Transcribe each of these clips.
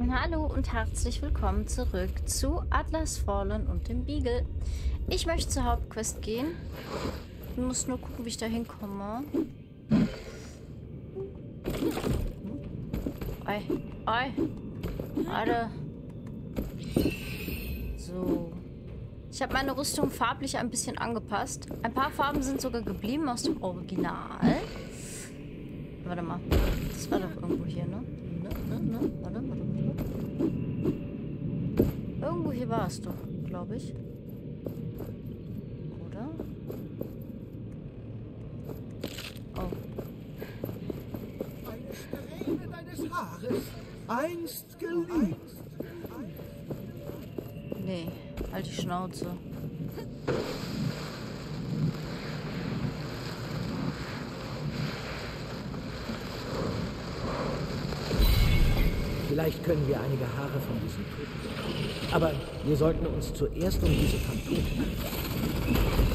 Hallo und herzlich willkommen zurück zu Atlas Fallen und dem Beagle. Ich möchte zur Hauptquest gehen. Ich muss nur gucken, wie ich da hinkomme. Ei, ei, warte. So. Ich habe meine Rüstung farblich ein bisschen angepasst. Ein paar Farben sind sogar geblieben aus dem Original. Warte mal. Das war doch irgendwo hier, ne? Warte. Irgendwo hier war es doch, glaube ich. Oder? Oh. Eine Strähne deines Haares, einst geliebt. Nee, halt die Schnauze. Vielleicht können wir einige Haare von diesen Toten. Aber wir sollten uns zuerst um diese Phantomen kümmern.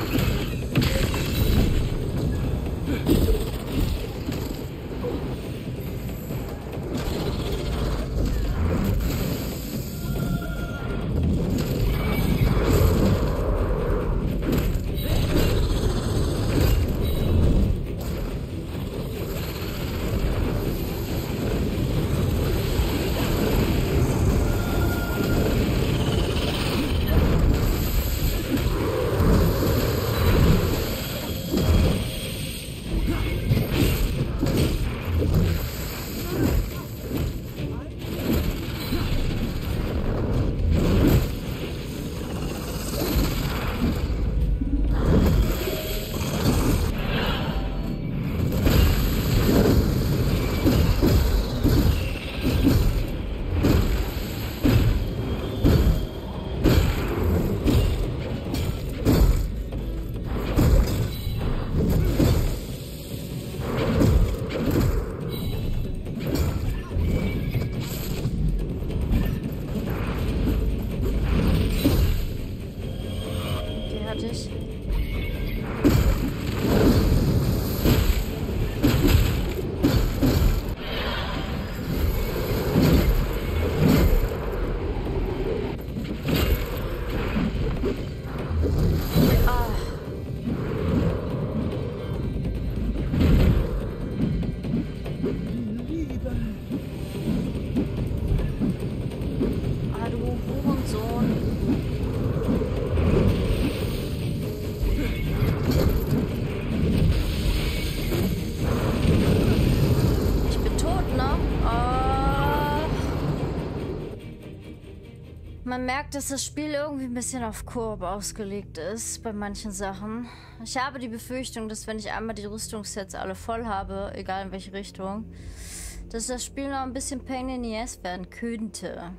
Man merkt, dass das Spiel irgendwie ein bisschen auf Koop ausgelegt ist bei manchen Sachen. Ich habe die Befürchtung, dass wenn ich einmal die Rüstungssets alle voll habe, egal in welche Richtung, dass das Spiel noch ein bisschen Pain in the Ass werden könnte.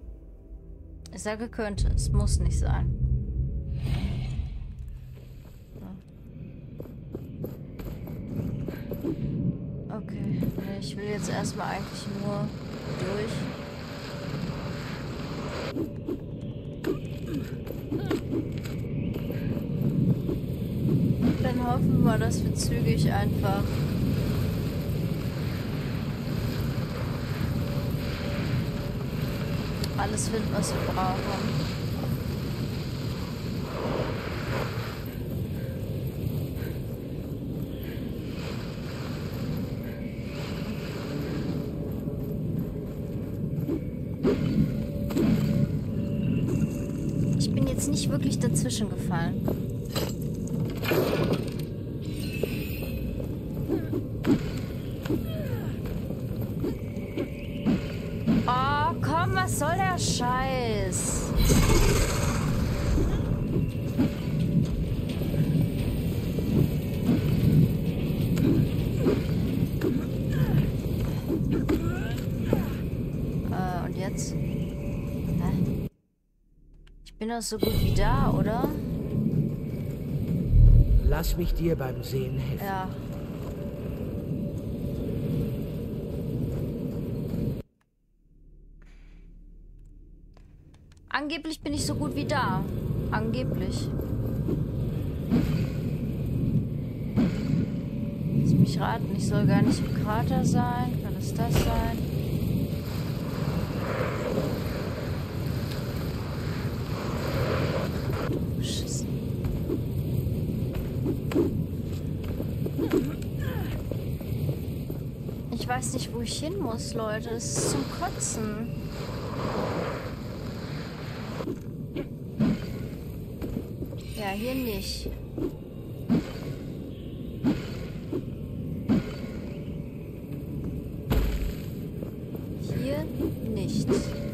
Ich sage könnte, es muss nicht sein. Okay, ich will jetzt erstmal eigentlich nur durch. Dann hoffen wir mal, dass wir zügig einfach alles finden, was wir brauchen. Ich bin jetzt nicht wirklich dazwischen gefallen. Oh, komm, was soll der Scheiß? Und jetzt? Hä? Ich bin doch so gut wie da, oder? Lass mich dir beim Sehen helfen. Ja. Angeblich bin ich so gut wie da. Angeblich. Lass mich raten, ich soll gar nicht im Krater sein. Kann es das sein? weiß nicht, wo ich hin muss, Leute. Das ist zum Kotzen. Ja, hier nicht. Hier nicht.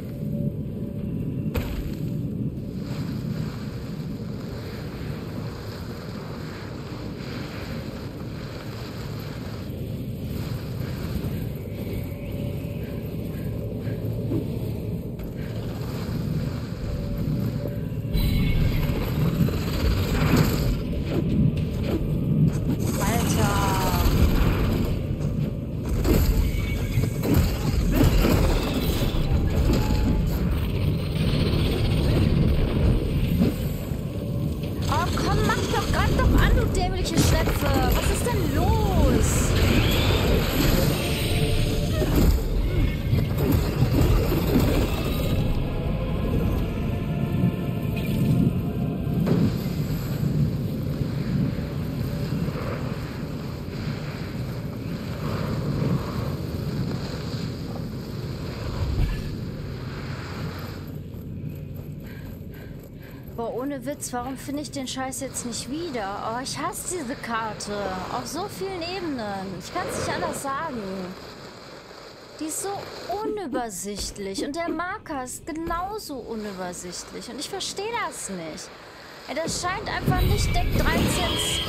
Boah, ohne Witz, warum finde ich den Scheiß jetzt nicht wieder? Oh, ich hasse diese Karte. Auf so vielen Ebenen. Ich kann es nicht anders sagen. Die ist so unübersichtlich. Und der Marker ist genauso unübersichtlich. Und ich verstehe das nicht. Ey, das scheint einfach nicht Deck 13's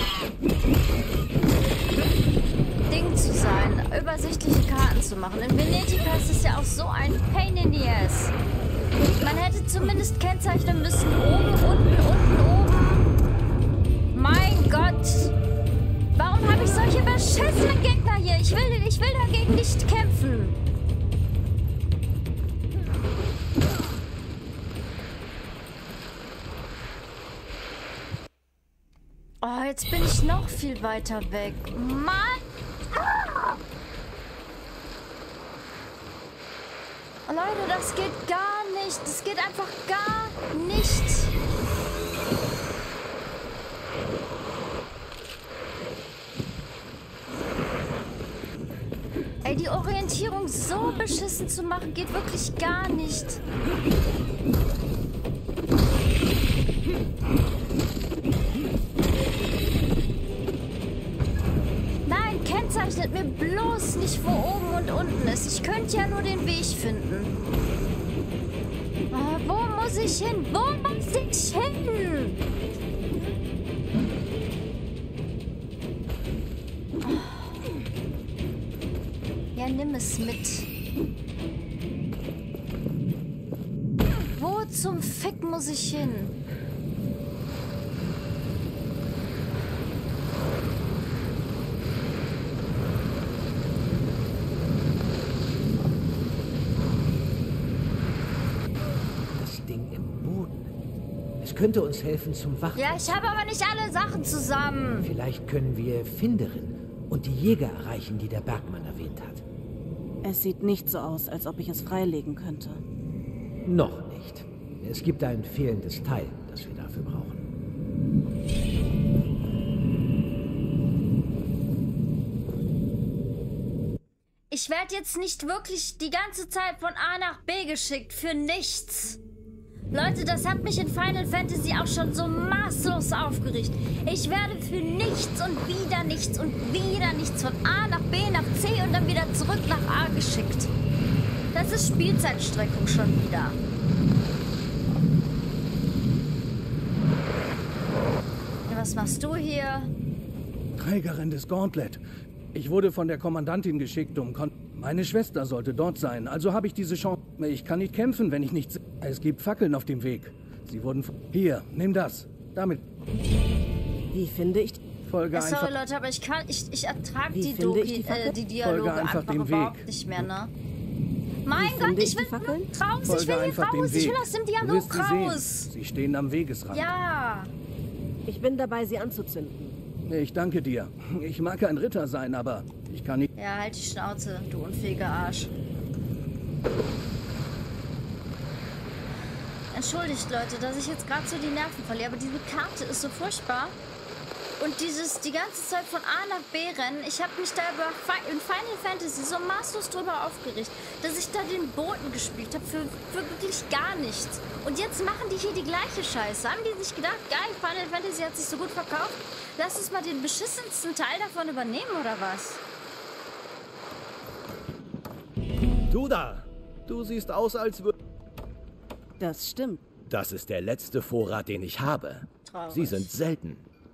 Ding zu sein, übersichtliche Karten zu machen. In Venedig ist es ja auch so ein Pain in the ass. Man hätte zumindest kennzeichnen müssen, oben, unten, oben. Mein Gott. Warum habe ich solche beschissenen Gegner hier? Ich will dagegen nicht kämpfen. Oh, jetzt bin ich noch viel weiter weg. Mann! Ah! Oh, Leute, das geht gar nicht. Das geht einfach gar nicht. Ey, die Orientierung so beschissen zu machen, geht wirklich gar nicht. Nein, kennzeichnet mir bloß nicht, wo oben und unten ist. Ich könnte ja nur den Weg finden. Oh, wo muss ich hin? Wo muss ich hin? Oh. Ja, nimm es mit. Wo zum Fick muss ich hin? Könnte uns helfen zum Wachen. Ja, ich habe aber nicht alle Sachen zusammen. Vielleicht können wir Finderin und die Jäger erreichen, die der Bergmann erwähnt hat. Es sieht nicht so aus, als ob ich es freilegen könnte. Noch nicht. Es gibt ein fehlendes Teil, das wir dafür brauchen. Ich werde jetzt nicht wirklich die ganze Zeit von A nach B geschickt. Für nichts. Leute, das hat mich in Final Fantasy auch schon so maßlos aufgeregt. Ich werde für nichts und wieder nichts und wieder nichts von A nach B nach C und dann wieder zurück nach A geschickt. Das ist Spielzeitstreckung schon wieder. Ja, was machst du hier? Trägerin des Gauntlet. Ich wurde von der Kommandantin geschickt, meine Schwester sollte dort sein, also habe ich diese Chance. Ich kann nicht kämpfen, wenn ich nicht... Es gibt Fackeln auf dem Weg. Sie wurden... Hier, nimm das. Damit... Wie finde ich... Folge sorry, einfach... Leute, aber ich ertrage die Dialoge einfach überhaupt nicht mehr, ne? Mein Gott, ich will raus, ich will hier raus, ich will aus dem Dialog raus. Sie stehen am Wegesrand. Ja. Ich bin dabei, sie anzuzünden. Ich danke dir. Ich mag ein Ritter sein, aber ich kann nicht... Ja, halt die Schnauze, du unfähiger Arsch. Entschuldigt, Leute, dass ich jetzt gerade so die Nerven verliere, aber diese Karte ist so furchtbar. Und die ganze Zeit von A nach B rennen. Ich habe mich da in Final Fantasy so maßlos drüber aufgeregt, dass ich da den Boten gespielt habe für wirklich gar nichts. Und jetzt machen die hier die gleiche Scheiße. Haben die sich gedacht, geil, Final Fantasy hat sich so gut verkauft, lass uns mal den beschissensten Teil davon übernehmen, oder was? Du da! Du siehst aus, als würde... Das stimmt. Das ist der letzte Vorrat, den ich habe. Traurig. Sie sind selten.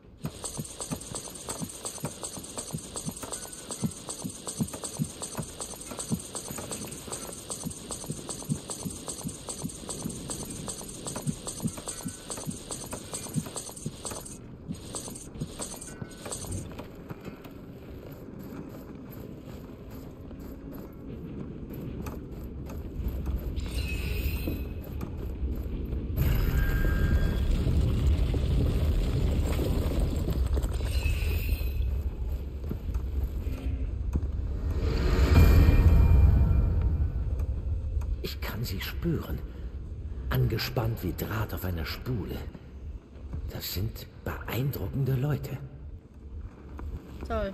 Ich kann sie spüren. Angespannt wie Draht auf einer Spule. Das sind beeindruckende Leute. Toll.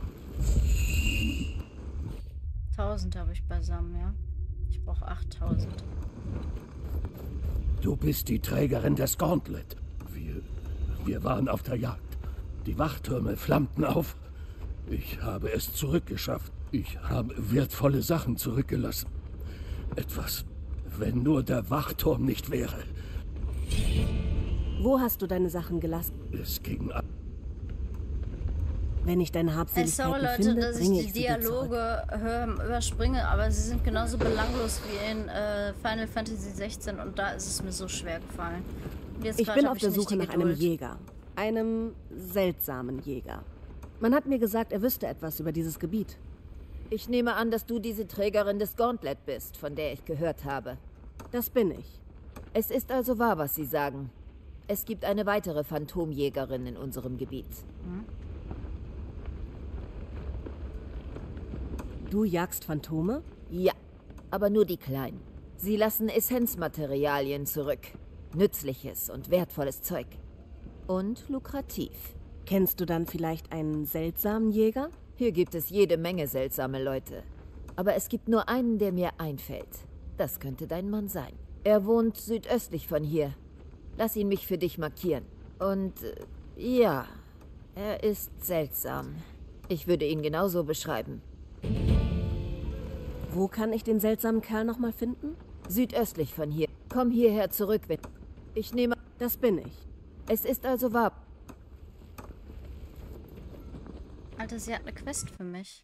1000 habe ich beisammen, ja. Ich brauche 8000. Du bist die Trägerin des Gauntlet. Wir waren auf der Jagd. Die Wachtürme flammten auf. Ich habe es zurückgeschafft. Ich habe wertvolle Sachen zurückgelassen. Etwas, wenn nur der Wachturm nicht wäre. Wo hast du deine Sachen gelassen? Es ging ab. Wenn ich deine Habseligkeiten Sorry Leute, finde, dass ich bringe die ich sie dir zurück. Dialoge überspringe, aber sie sind genauso belanglos wie in Final Fantasy 16 und da ist es mir so schwer gefallen. Jetzt Ich grad bin hab auf der nicht Suche die nach einem Geduld. Jäger. Einem seltsamen Jäger. Man hat mir gesagt, er wüsste etwas über dieses Gebiet. Ich nehme an, dass du diese Trägerin des Gauntlet bist, von der ich gehört habe. Das bin ich. Es ist also wahr, was Sie sagen. Es gibt eine weitere Phantomjägerin in unserem Gebiet. Du jagst Phantome? Ja, aber nur die kleinen. Sie lassen Essenzmaterialien zurück. Nützliches und wertvolles Zeug. Und lukrativ. Kennst du dann vielleicht einen seltsamen Jäger? Hier gibt es jede Menge seltsame Leute. Aber es gibt nur einen, der mir einfällt. Das könnte dein Mann sein. Er wohnt südöstlich von hier. Lass ihn mich für dich markieren. Und ja, er ist seltsam. Ich würde ihn genauso beschreiben. Wo kann ich den seltsamen Kerl nochmal finden? Südöstlich von hier. Komm hierher zurück, wenn... Ich nehme... Das bin ich. Es ist also wahr. Alter, sie hat eine Quest für mich.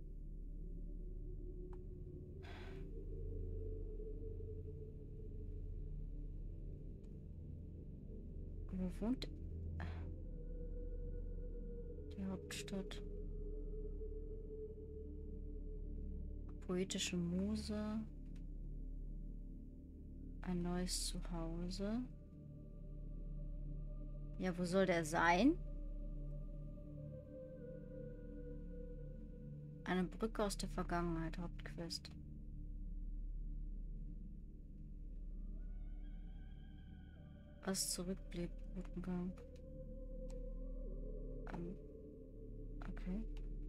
Wo wohnt die Hauptstadt? Poetische Muse. Ein neues Zuhause. Ja, wo soll der sein? Eine Brücke aus der Vergangenheit, Hauptquest. Was zurückblieb, Routengang. Okay.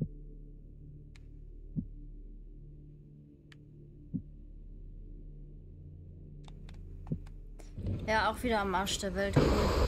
Ja, auch wieder am Arsch der Welt. Cool.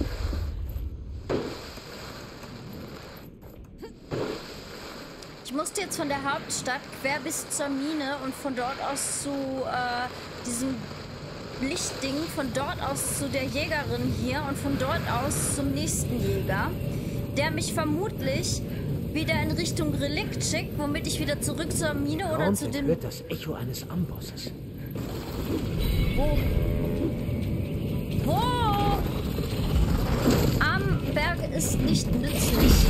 Ich musste jetzt von der Hauptstadt quer bis zur Mine und von dort aus zu diesem Lichtding, von dort aus zu der Jägerin hier und von dort aus zum nächsten Jäger, der mich vermutlich wieder in Richtung Relikt schickt, womit ich wieder zurück zur Mine oder zu dem... hört das Echo eines Ambosses. Wo? Am Berg ist nicht nützlich.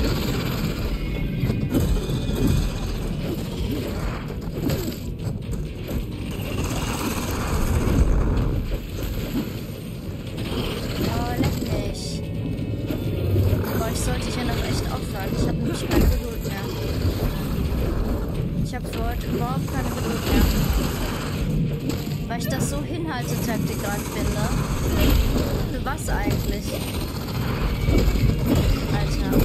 Weil ich das so Hinhaltetaktik gerade finde. Für was eigentlich? Alter.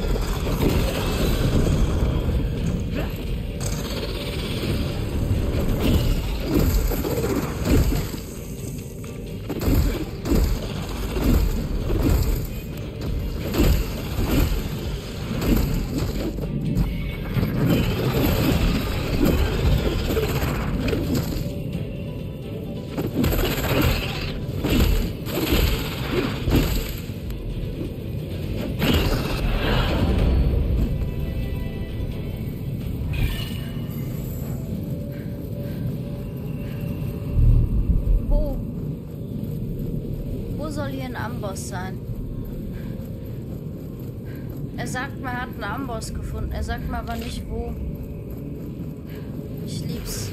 Wo soll hier ein Amboss sein? Er sagt, man hat einen Amboss gefunden. Er sagt mir aber nicht, wo. Ich lieb's.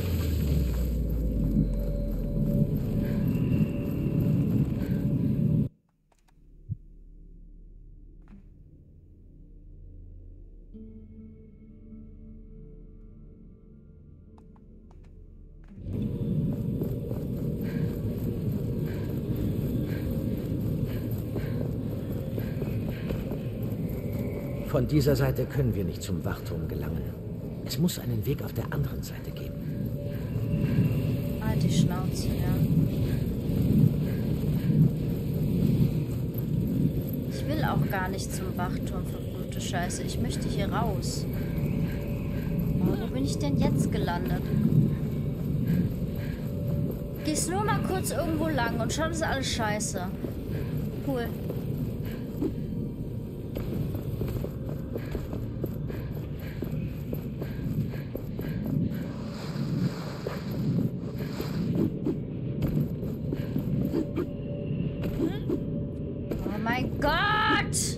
Von dieser Seite können wir nicht zum Wachturm gelangen. Es muss einen Weg auf der anderen Seite geben. Halt die Schnauze, ja. Ich will auch gar nicht zum Wachturm, verfluchte Scheiße. Ich möchte hier raus. Oh, wo bin ich denn jetzt gelandet? Gehst nur mal kurz irgendwo lang und schon ist alles scheiße. Cool. Mein Gott!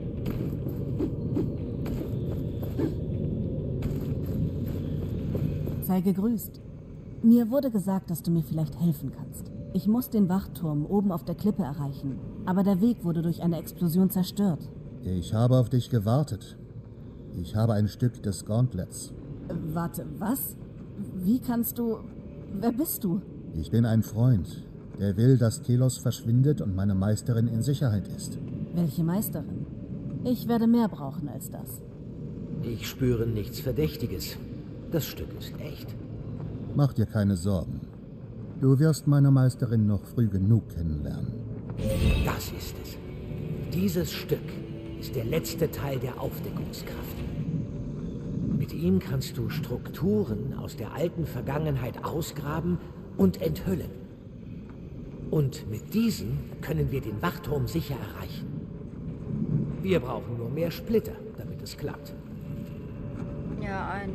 Sei gegrüßt. Mir wurde gesagt, dass du mir vielleicht helfen kannst. Ich muss den Wachturm oben auf der Klippe erreichen, aber der Weg wurde durch eine Explosion zerstört. Ich habe auf dich gewartet. Ich habe ein Stück des Gauntlets. Warte, was? Wie kannst du... Wer bist du? Ich bin ein Freund, der will, dass Telos verschwindet und meine Meisterin in Sicherheit ist. Welche Meisterin? Ich werde mehr brauchen als das. Ich spüre nichts Verdächtiges. Das Stück ist echt. Mach dir keine Sorgen. Du wirst meine Meisterin noch früh genug kennenlernen. Das ist es. Dieses Stück ist der letzte Teil der Aufdeckungskraft. Mit ihm kannst du Strukturen aus der alten Vergangenheit ausgraben und enthüllen. Und mit diesen können wir den Wachturm sicher erreichen. Wir brauchen nur mehr Splitter, damit es klappt. Ja, ein.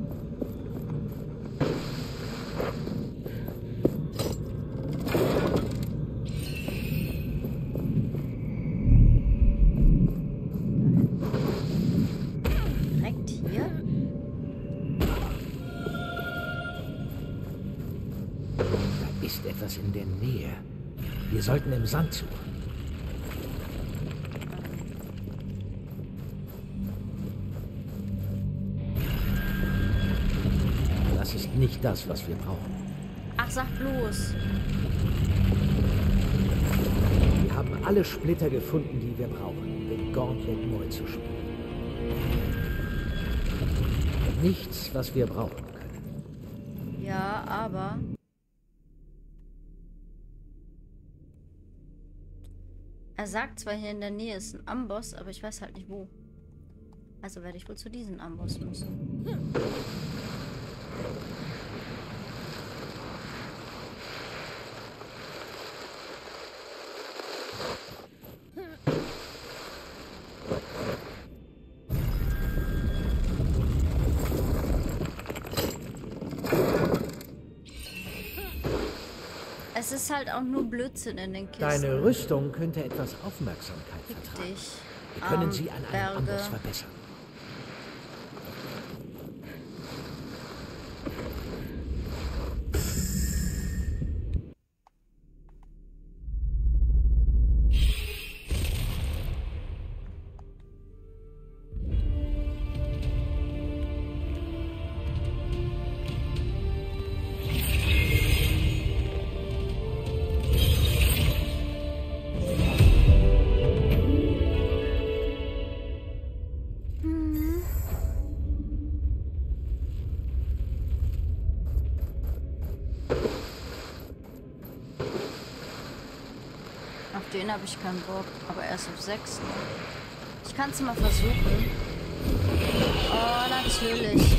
Direkt hier? Da ist etwas in der Nähe. Wir sollten im Sand suchen. Das ist nicht das, was wir brauchen. Ach, sag bloß. Wir haben alle Splitter gefunden, die wir brauchen, um den Gauntlet neu zu spielen. Nichts, was wir brauchen können. Ja, aber... Er sagt zwar, hier in der Nähe ist ein Amboss, aber ich weiß halt nicht wo. Also werde ich wohl zu diesem Amboss müssen. Es ist halt auch nur Blödsinn in den Kisten. Deine Rüstung könnte etwas Aufmerksamkeit vertragen. Dich. Wir können sie an einem Amboss verbessern. den habe ich keinen Bock. Aber erst auf 6. Ne? Ich kann es mal versuchen. Oh, natürlich.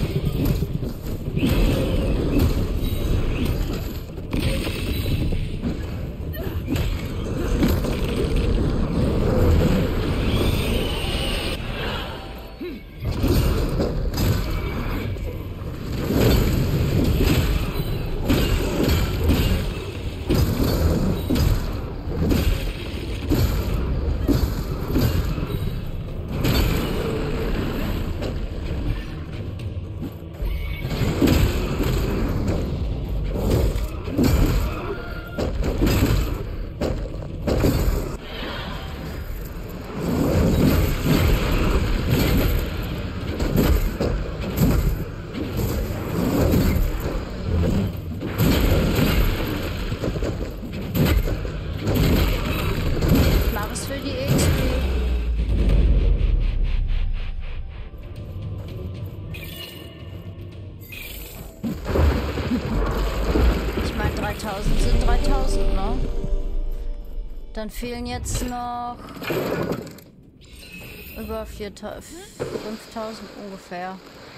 Sind 3000, ne? Dann fehlen jetzt noch über 5000 ungefähr.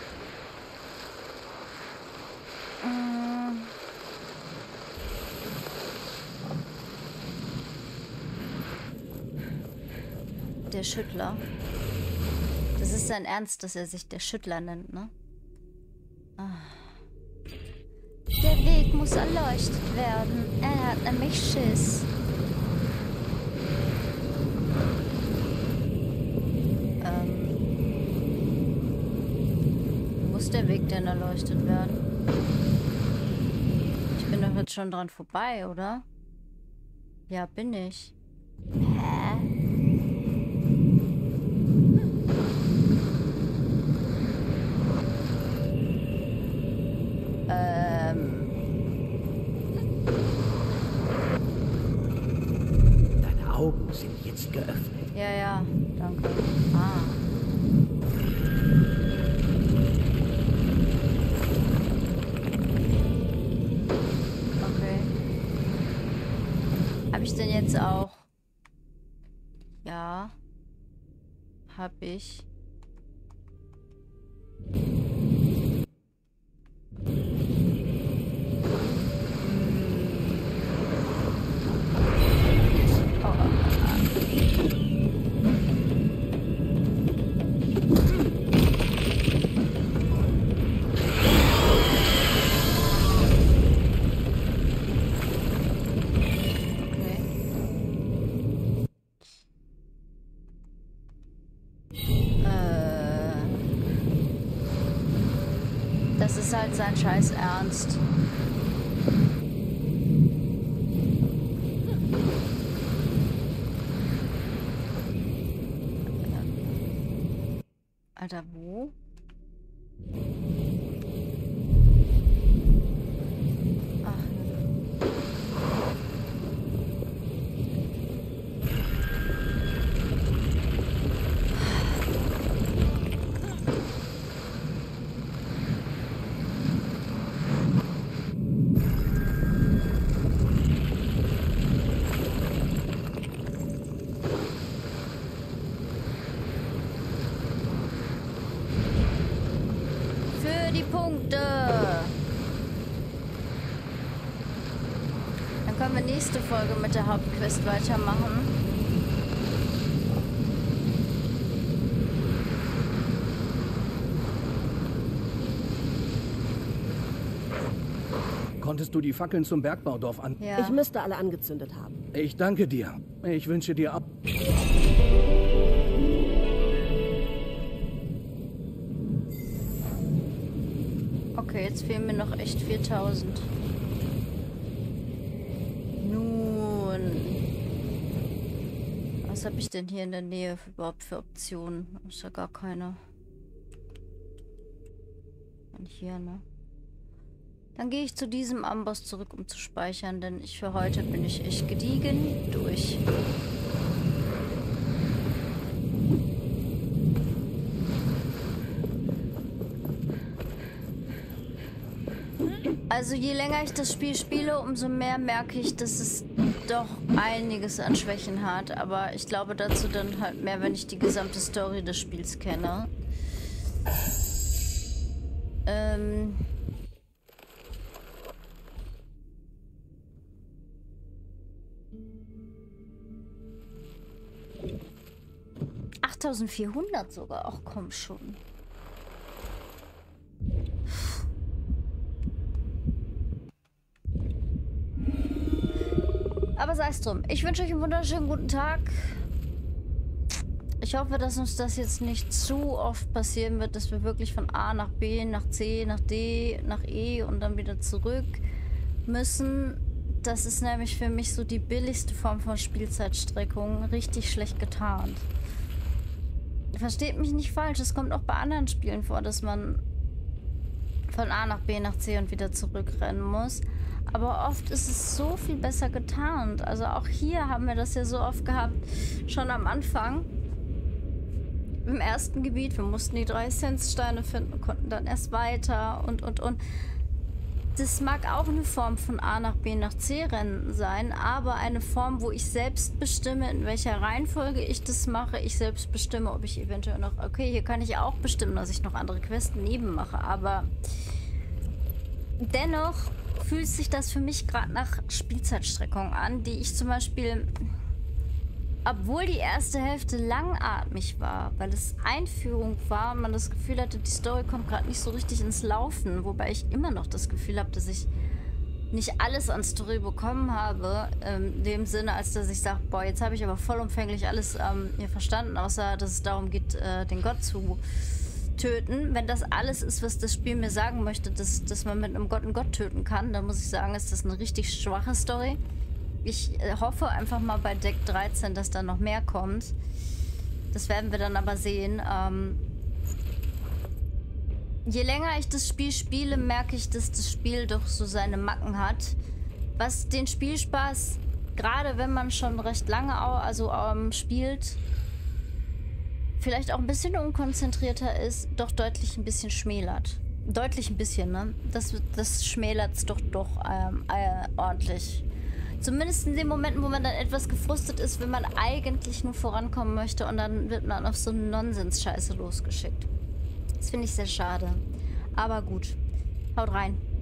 Der Schüttler. Das ist sein Ernst, dass er sich der Schüttler nennt, ne? Der Weg muss erleuchtet werden. Er hat nämlich Schiss. Muss der Weg denn erleuchtet werden? Ich bin doch jetzt schon dran vorbei, oder? Ja, bin ich. Hä? Deine Augen sind jetzt geöffnet. Ja, ja, danke. Ah. Okay. Habe ich denn jetzt auch? Ja. Hab ich. Das ist halt sein scheiß Ernst. Alter, wo? Ach. Die Punkte. Dann können wir nächste Folge mit der Hauptquest weitermachen. Konntest du die Fackeln zum Bergbaudorf an? Ja. Ich müsste alle angezündet haben. Ich danke dir. Ich wünsche dir ab. Okay, jetzt fehlen mir noch echt 4000. Nun. Was habe ich denn hier in der Nähe überhaupt für Optionen? Ist ja gar keine. Und hier, ne? Dann gehe ich zu diesem Amboss zurück, um zu speichern, denn für heute bin ich echt gediegen durch. Also je länger ich das Spiel spiele, umso mehr merke ich, dass es doch einiges an Schwächen hat, aber ich glaube dazu dann halt mehr, wenn ich die gesamte Story des Spiels kenne. 8400 sogar, ach komm schon. Aber sei es drum. Ich wünsche euch einen wunderschönen guten Tag. Ich hoffe, dass uns das jetzt nicht zu oft passieren wird, dass wir wirklich von A nach B, nach C, nach D, nach E und dann wieder zurück müssen. Das ist nämlich für mich so die billigste Form von Spielzeitstreckung. Richtig schlecht getarnt. Versteht mich nicht falsch, es kommt auch bei anderen Spielen vor, dass man von A nach B, nach C und wieder zurückrennen muss. Aber oft ist es so viel besser getarnt. Also auch hier haben wir das ja so oft gehabt, schon am Anfang. Im ersten Gebiet, wir mussten die 3 Essenzsteine finden, konnten dann erst weiter und. Das mag auch eine Form von A nach B nach C rennen sein, aber eine Form, wo ich selbst bestimme, in welcher Reihenfolge ich das mache. Ich selbst bestimme, ob ich eventuell noch... Okay, hier kann ich auch bestimmen, dass ich noch andere Quests neben mache, aber dennoch fühlt sich das für mich gerade nach Spielzeitstreckung an, die ich zum Beispiel... Obwohl die erste Hälfte langatmig war, weil es Einführung war und man das Gefühl hatte, die Story kommt gerade nicht so richtig ins Laufen, wobei ich immer noch das Gefühl habe, dass ich nicht alles an Story bekommen habe, in dem Sinne, als dass ich sage, boah, jetzt habe ich aber vollumfänglich alles hier verstanden, außer dass es darum geht, den Gott zu töten. Wenn das alles ist, was das Spiel mir sagen möchte, dass man mit einem Gott einen Gott töten kann, dann muss ich sagen, ist das eine richtig schwache Story. Ich hoffe einfach mal bei Deck 13, dass da noch mehr kommt. Das werden wir dann aber sehen. Je länger ich das Spiel spiele, merke ich, dass das Spiel doch so seine Macken hat. Was den Spielspaß, gerade wenn man schon recht lange spielt, vielleicht auch ein bisschen unkonzentrierter ist, doch deutlich ein bisschen schmälert. Deutlich ein bisschen, ne? Das schmälert es doch ordentlich. Zumindest in den Momenten, wo man dann etwas gefrustet ist, wenn man eigentlich nur vorankommen möchte und dann wird man auf so eine Nonsens-Scheiße losgeschickt. Das finde ich sehr schade. Aber gut. Haut rein.